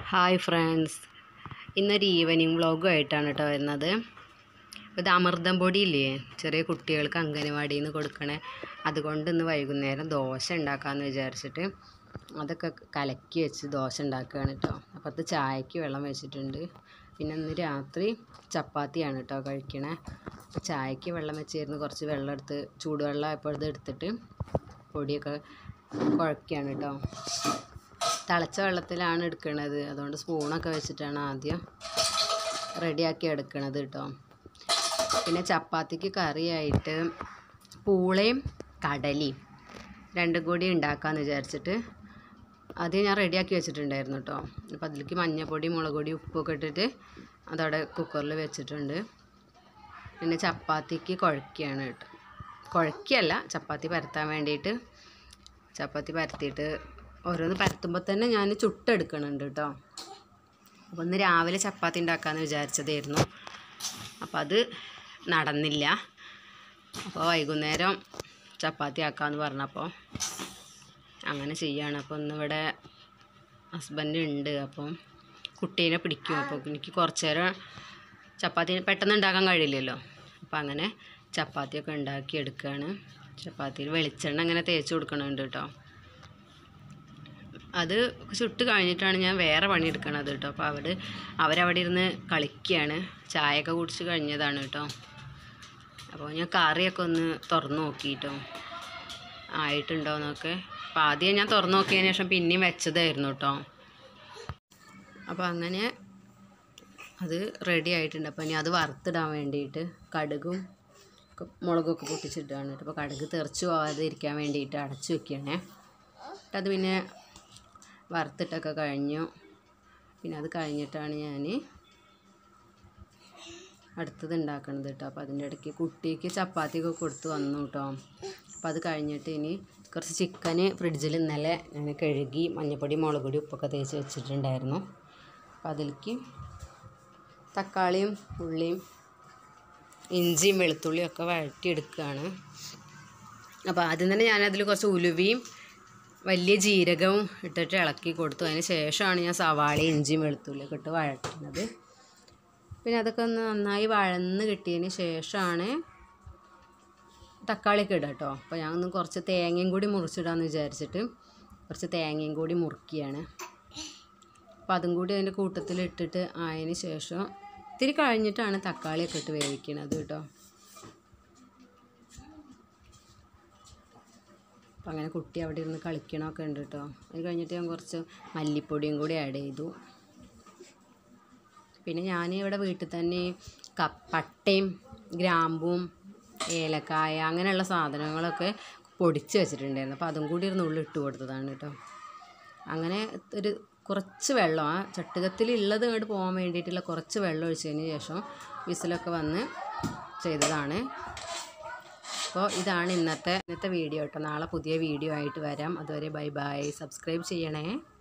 Hi friends, ഇന്നൊരു evening വ്ളോഗുമായിട്ടാണ് കേട്ടോ വരുന്നത്. ഇത് അമൃതം പൊടിയില്ലേ, ചെറിയ കുട്ടികൾക്ക് അംഗനവാടിയിൽ നിന്ന് കൊടുക്കണേ. അതുകൊണ്ട് ഇന്ന് വൈകുന്നേരം ദോശ ഉണ്ടാക്കാമെന്ന് വിചാരിച്ചിട്ട് അതൊക്കെ കലക്കി വെച്ച് ദോശ ഉണ്ടാക്കുകയാണ് കേട്ടോ. അപ്പോൾ അത് ചായക്ക് വെള്ളം വെച്ചിട്ടുണ്ട്. പിന്നെ ഇന്ന് രാത്രി ചപ്പാത്തിയാണ് കേട്ടോ കഴിക്കണേ. ചായക്ക് വെള്ളം വെച്ചിരുന്ന് കുറച്ച് വെള്ളം എടുത്ത് ചൂടുവെള്ളം എപ്പോഴത് എടുത്തിട്ട് പൊടിയൊക്കെ കുഴക്കുകയാണ് കേട്ടോ. തിളച്ച വെള്ളത്തിലാണ് എടുക്കുന്നത്, അതുകൊണ്ട് സ്പൂണൊക്കെ വെച്ചിട്ടാണ് ആദ്യം റെഡിയാക്കി എടുക്കണത് കേട്ടോ. പിന്നെ ചപ്പാത്തിക്ക് കറിയായിട്ട് പൂളയും കടലയും രണ്ടും കൂടി ഉണ്ടാക്കാമെന്ന് വിചാരിച്ചിട്ട് ആദ്യം ഞാൻ റെഡിയാക്കി വെച്ചിട്ടുണ്ടായിരുന്നു കേട്ടോ. അപ്പോൾ അതിലേക്ക് മഞ്ഞൾപ്പൊടി, മുളക് പൊടി, ഉപ്പൊക്കെ ഇട്ടിട്ട് അതവിടെ കുക്കറിൽ വെച്ചിട്ടുണ്ട്. പിന്നെ ചപ്പാത്തിക്ക് കുഴക്കുകയാണ് കേട്ടോ. കുഴക്കുകയല്ല, ചപ്പാത്തി പരത്താൻ വേണ്ടിയിട്ട് ചപ്പാത്തി പരത്തിയിട്ട് ഓരോന്ന് പരത്തുമ്പോൾ തന്നെ ഞാൻ ചുട്ടെടുക്കണുണ്ട് കേട്ടോ. അപ്പോൾ ഇന്ന് രാവിലെ ചപ്പാത്തി ഉണ്ടാക്കാമെന്ന് വിചാരിച്ചതായിരുന്നു. അപ്പോൾ അത് നടന്നില്ല. അപ്പോൾ വൈകുന്നേരം ചപ്പാത്തി ആക്കാമെന്ന് പറഞ്ഞപ്പോൾ അങ്ങനെ ചെയ്യാണ്. അപ്പോൾ ഇന്നിവിടെ ഹസ്ബൻഡ് ഉണ്ട്, അപ്പം കുട്ടീനെ പിടിക്കും. അപ്പോൾ എനിക്ക് കുറച്ച് നേരം ചപ്പാത്തി പെട്ടെന്ന് ഉണ്ടാക്കാൻ കഴിയില്ലല്ലോ. അപ്പോൾ അങ്ങനെ ചപ്പാത്തിയൊക്കെ ഉണ്ടാക്കി എടുക്കുകയാണ്. ചപ്പാത്തിയിൽ വെളിച്ചെണ്ണ അങ്ങനെ തേച്ച് കൊടുക്കണുണ്ട് കേട്ടോ. അത് ചുട്ട് കഴിഞ്ഞിട്ടാണ് ഞാൻ വേറെ പണി എടുക്കണത് കേട്ടോ. അപ്പോൾ അവരവിടെ ഇരുന്ന് കളിക്കുകയാണ്. ചായയൊക്കെ കുടിച്ച് കഴിഞ്ഞതാണ് കേട്ടോ. അപ്പോൾ ഞാൻ കറിയൊക്കെ ഒന്ന് തുറന്ന് നോക്കിയിട്ടോ ആയിട്ടുണ്ടോയെന്നൊക്കെ. അപ്പോൾ ആദ്യം ഞാൻ തുറന്ന് നോക്കിയതിന് ശേഷം പിന്നെയും വെച്ചതായിരുന്നു കേട്ടോ. അപ്പോൾ അങ്ങനെ അത് റെഡി ആയിട്ടുണ്ട്. അപ്പോൾ ഇനി അത് വറുത്തിടാൻ വേണ്ടിയിട്ട് കടുകും മുളകൊക്കെ പൊട്ടിച്ചിട്ടാണ് കേട്ടോ. അപ്പോൾ കടുക് തെറിച്ച് പോകാതെ ഇരിക്കാൻ വേണ്ടിയിട്ട് അടച്ചു വെക്കുകയാണേ. അത് പിന്നെ വറുത്തിട്ടൊക്കെ കഴിഞ്ഞു. പിന്നെ അത് കഴിഞ്ഞിട്ടാണ് ഞാൻ അടുത്തത് ഉണ്ടാക്കണത് കേട്ടോ. അപ്പോൾ അതിൻ്റെ ഇടയ്ക്ക് കുട്ടിക്ക് ചപ്പാത്തിയൊക്കെ കൊടുത്ത് വന്നു കേട്ടോ. അപ്പോൾ അത് കഴിഞ്ഞിട്ട് ഇനി കുറച്ച് ചിക്കന് ഫ്രിഡ്ജിൽ ഇന്നലെ ഞാൻ കഴുകി മഞ്ഞൾപ്പൊടി, മുളക് പൊടി, ഉപ്പൊക്കെ തേച്ച് വെച്ചിട്ടുണ്ടായിരുന്നു. അപ്പോൾ അതിലേക്ക് തക്കാളിയും ഉള്ളിയും ഇഞ്ചിയും വെളുത്തുള്ളിയും ഒക്കെ വഴറ്റിയെടുക്കുകയാണ്. അപ്പോൾ ആദ്യം തന്നെ ഞാനതിൽ കുറച്ച് ഉലുവയും വലിയ ജീരകവും ഇട്ടിട്ട് ഇളക്കി കൊടുത്തു. അതിന് ശേഷമാണ് ഞാൻ സവാളയും ഇഞ്ചിയും വെളുത്തുള്ളിയൊക്കെ ഇട്ട് വഴറ്റുന്നത്. പിന്നെ അതൊക്കെ ഒന്ന് നന്നായി വഴന്ന് കിട്ടിയതിന് ശേഷമാണ് തക്കാളിയൊക്കെ ഇടുക കേട്ടോ. അപ്പോൾ ഞാൻ ഒന്ന് കുറച്ച് തേങ്ങയും കൂടി മുറിച്ചിടാമെന്ന് വിചാരിച്ചിട്ട് കുറച്ച് തേങ്ങയും കൂടി മുറിക്കുകയാണ്. അപ്പോൾ അതും കൂടി അതിൻ്റെ കൂട്ടത്തിൽ ഇട്ടിട്ട് ആയതിന് ശേഷം ഇത്തിരി കഴിഞ്ഞിട്ടാണ് തക്കാളിയൊക്കെ ഇട്ട് വേവിക്കണത് കേട്ടോ. അപ്പോൾ അങ്ങനെ കുട്ടി അവിടെ ഇരുന്ന് കളിക്കണമൊക്കെ ഉണ്ട് കേട്ടോ. അത് കഴിഞ്ഞിട്ട് ഞാൻ കുറച്ച് മല്ലിപ്പൊടിയും കൂടി ആഡ് ചെയ്തു. പിന്നെ ഞാൻ ഇവിടെ വീട്ടിൽ തന്നെ പട്ടയും ഗ്രാമ്പും ഏലക്കായ അങ്ങനെയുള്ള സാധനങ്ങളൊക്കെ പൊടിച്ച് വെച്ചിട്ടുണ്ടായിരുന്നു. അപ്പോൾ അതും കൂടി ഒരു നുള്ളി ഇട്ട് കൊടുത്തതാണ് കേട്ടോ. അങ്ങനെ ഒരു കുറച്ച് വെള്ളം ആ ചട്ടുകത്തിലുള്ളത് ഇങ്ങോട്ട് പോകാൻ വേണ്ടിയിട്ടുള്ള കുറച്ച് വെള്ളം ഒഴിച്ചതിന് ശേഷം വിസിലൊക്കെ വന്ന് ചെയ്തതാണ്. അപ്പോൾ ഇതാണ് ഇന്നത്തെ വീഡിയോ കേട്ടോ. നാളെ പുതിയ വീഡിയോ ആയിട്ട് വരാം. അതുവരെ ബൈ ബൈ. സബ്സ്ക്രൈബ് ചെയ്യണേ.